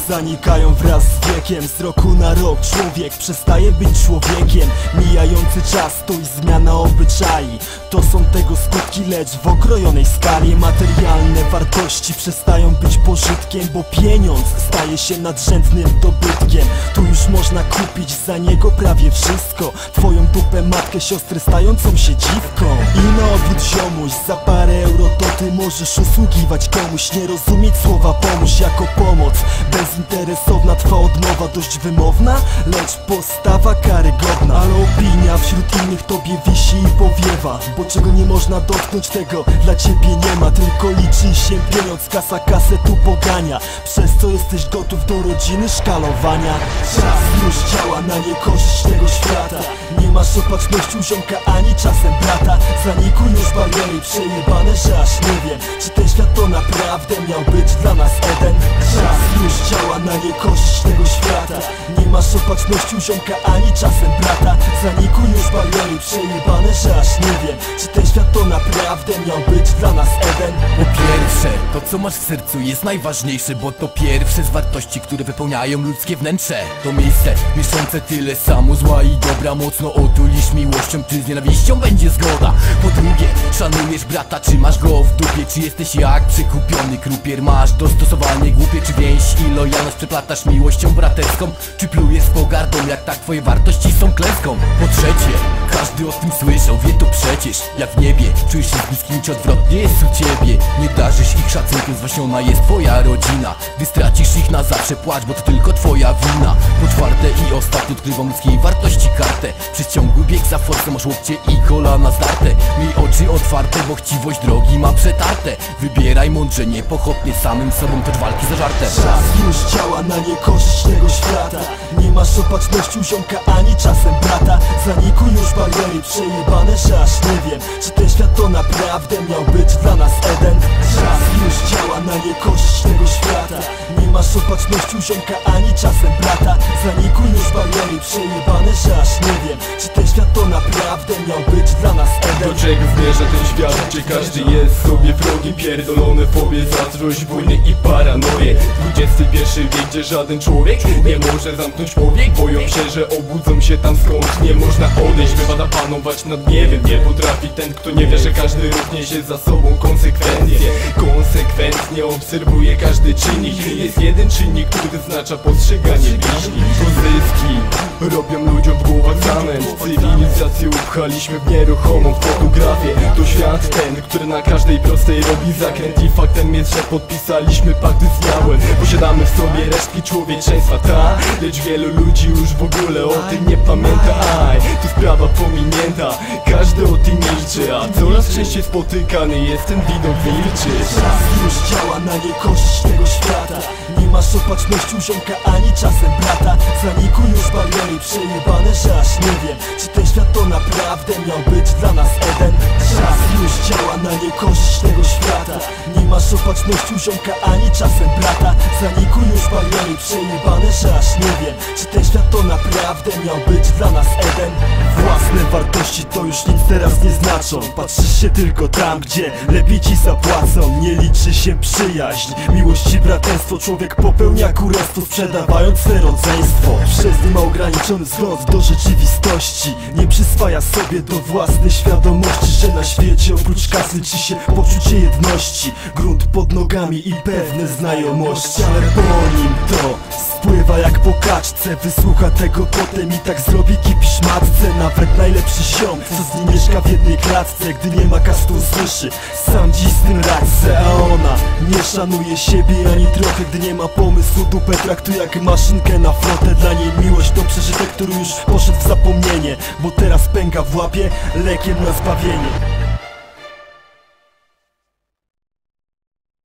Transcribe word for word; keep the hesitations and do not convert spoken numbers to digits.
zanikają wraz z wiekiem. Z roku na rok człowiek przestaje być człowiekiem. Mijający czas to i zmiana obyczai. To są tego skutki, lecz w okrojonej skali. Materialne wartości przestają być pożytkiem, bo pieniądz staje się nadrzędnym dobytkiem. Tu już można kupić za niego prawie wszystko. Twoją dupę, matkę, siostrę stającą się dziwką. I na odwrót ziomuś, za parę euro to ty możesz usługiwać komuś. Nie rozumieć słowa pomóż jako pomoc. Bezinteresowna twa odmowa, dość wymowna, lecz postawa karygodna. Ale opinia wśród innych tobie wisi i powiewa, bo czego nie można dotknąć, tego dla ciebie nie ma. Tylko liczy się pieniądz, kasa kasę tu pogania, przez co jesteś gotów do rodziny szkalowania. Czas już działa na niekorzyść tego świata. Nie masz opatrzności u ziomka ani czasem brata. Zanikuj już bariery przejebane, że aż nie wiem, czy ten świat to naprawdę miał być dla nas Eden. Czas już działa na niekorzyść tego świata. Nie masz opatrzności u ziomka ani czasem brata. Zanikuj już bariery przejebane, że aż nie wiem, czy ten świat to naprawdę miał być dla nas Eden. Po pierwsze, to co masz w sercu jest najważniejsze, bo to pierwsze z wartości, które wypełniają ludzkie wnętrze. To miejsce mieszczące tyle samo zła i dobra. Mocno otulisz miłością, czy z nienawiścią będzie zgoda. Po drugie, szanujesz brata, czy masz go w dupie, czy jesteś jak przekupiony krupier. Masz dostosowanie głupie, czy więź i lojalność przeplatasz miłością braterską, czy plujesz z pogardą, jak tak twoje wartości są klęską. Po trzecie, każdy o tym słyszał, wie to przecież, jak w niebie czujesz się z bliskimi, czy odwrotnie jest u ciebie. Nie darzysz ich szacunkiem, zwaśniona jest twoja rodzina. Gdy stracisz ich na zawsze, płacz, bo to tylko twoja wina. Po czwarte i ostatnie, odkrywam ludzkiej wartości kartę. Przez ciągły bieg za forsą masz łokcie i kolana zdarte. Miej oczy otwarte, bo chciwość drogi ma przetarte. Wybieraj mądrze, nie pochopnie, samym sobą tocz walki zażarte. Czas już działa na niekorzyść tego świata. Nie masz opatrzności u ziomka ani czasem brata. Zanikuj już bariery przejebane, że aż nie wiem, czy ten świat to naprawdę miał być dla nas Eden. Czas już działa na niekorzyść tego świata. Nie masz opatrzności u ziomka ani czasem brata. Zanikuj już bariery przejebane, że aż nie wiem, czy ten świat to naprawdę miał być dla nas Eden. Do czego zmierza ten świat, gdzie każdy jest sobie wrogiem? Pierdolone fobie, zazdrość, wojny i paranoje. dwudziesty pierwszy wiek, gdzie żaden człowiek nie może zamknąć powiek. Boją się, że obudzą się tam, skąd nie można odejść. Wypada panować nad gniewem, nie potrafi ten, kto nie wie, że każdy ruch niesie za sobą konsekwencje. Konsekwentnie obserwuje każdy czynnik. Jest jeden czynnik, który wyznacza postrzeganie bliźni. To zyski robią ludziom w głowach zamęt. Cywilizację upchaliśmy w nieruchomą fotografię. To świat ten, który na każdej prostej robi zakręt. I faktem jest, że podpisaliśmy pakty z diabłem. Posiadamy w sobie resztki człowieczeństwa, ta, lecz wielu ludzi już w ogóle o tym nie pamięta. Aj, to sprawa pominięta, każdy o tym milczy, a coraz częściej spotykany jest ten widok wilczy. Czas już działa na niekorzyść tego świata. Nie masz opatrzności u ziomka ani czasem brata. Zanikuj już bariery przejebane, że aż nie wiem, czy ten świat to naprawdę miał być dla nas Eden. Czas już działa na niekorzyść tego świata. Nie masz opatrzności u ziomka ani czasem brata. Zanikuj już bariery przejebane, że aż nie wiem, czy ten świat to naprawdę miał być dla nas Eden. Własne wartości to już nic teraz nie znaczą. Patrzysz się tylko tam, gdzie lepiej ci zapłacą. Nie liczy się przyjaźń, miłość i braterstwo. Człowiek popełnia kurestwo, sprzedawając swe rodzeństwo. Przez nie ma ograniczony wzgląd do rzeczywistości. Nie przyswaja sobie do własnej świadomości, że na świecie oprócz kasy liczy się poczucie jedności, grunt pod nogami i pewne znajomości. Ale po nim to spływa jak po kaczce. Wysłucha tego potem i tak zrobi kipisz matce. Nawet najlepszy ziom, co z nim mieszka w jednej klatce, gdy nie ma kastu słyszy, sam dziś z tym radce. A ona nie szanuje siebie ani trochę, gdy nie ma pomysłu. Dupę traktuje jak maszynkę na flotę. Dla niej miłość to przeżytek, który już poszedł w zapomnienie, bo teraz pęka w łapie lekiem na zbawienie.